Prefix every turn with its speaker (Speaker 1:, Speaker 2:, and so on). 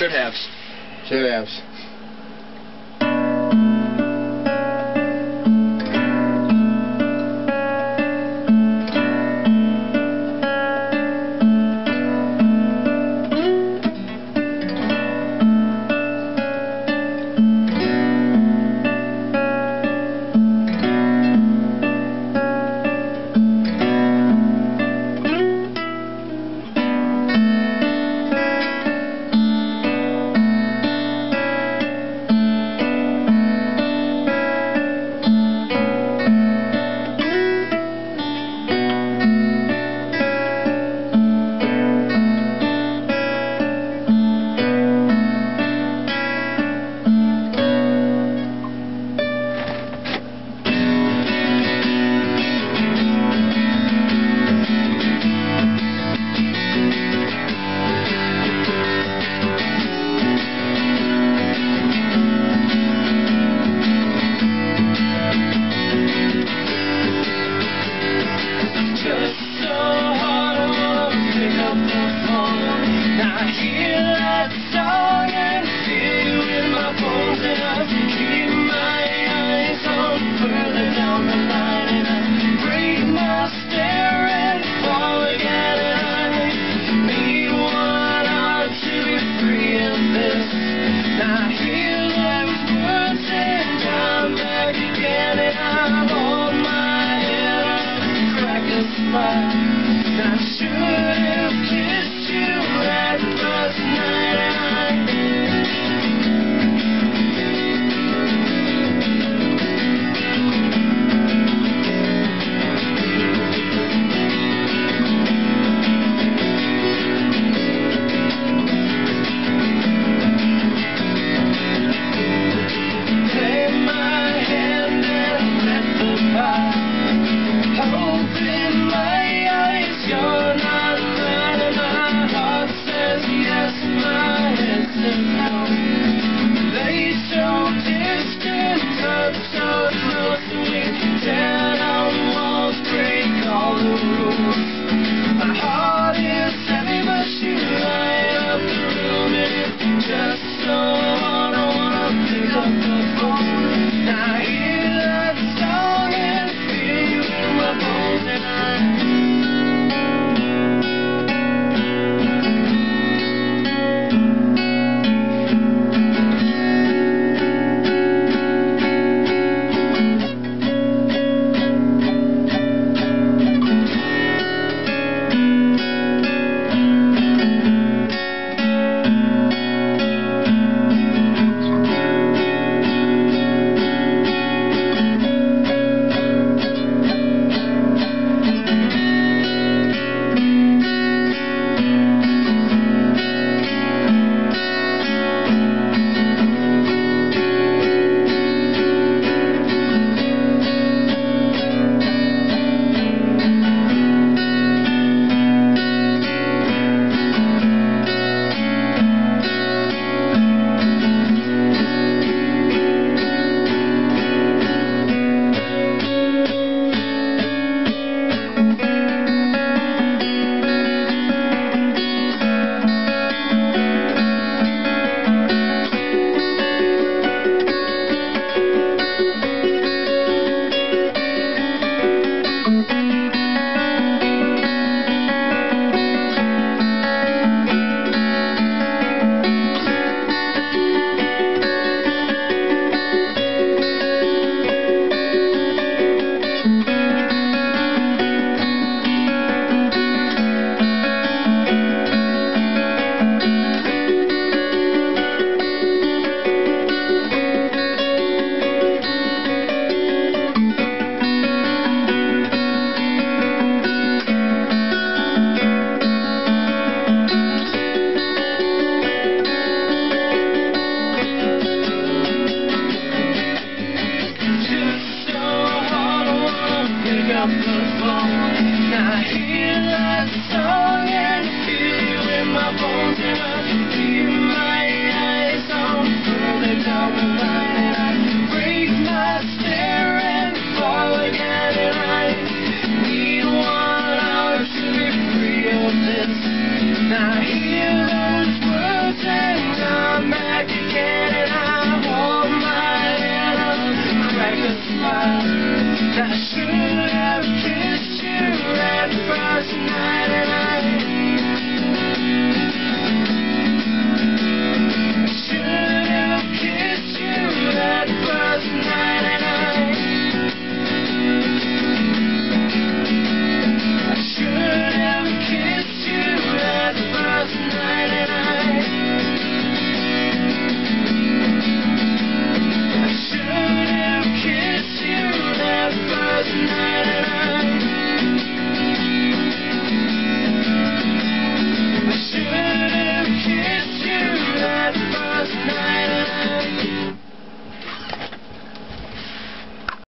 Speaker 1: Should have.
Speaker 2: Should have.
Speaker 3: I should have kissed you that first night. Take my hand and let the fire open my eyes. You're not mine. My heart says yes, my head says no. They so distant, touch so close to me. Tear down walls, break all the rules. My heart is heavy, but you light up the room, and it's just so hard. I wanna pick up the phone. I hear that song and feel you in my bones, and up the phone. I hear that song and feel you in my bones, and I can feel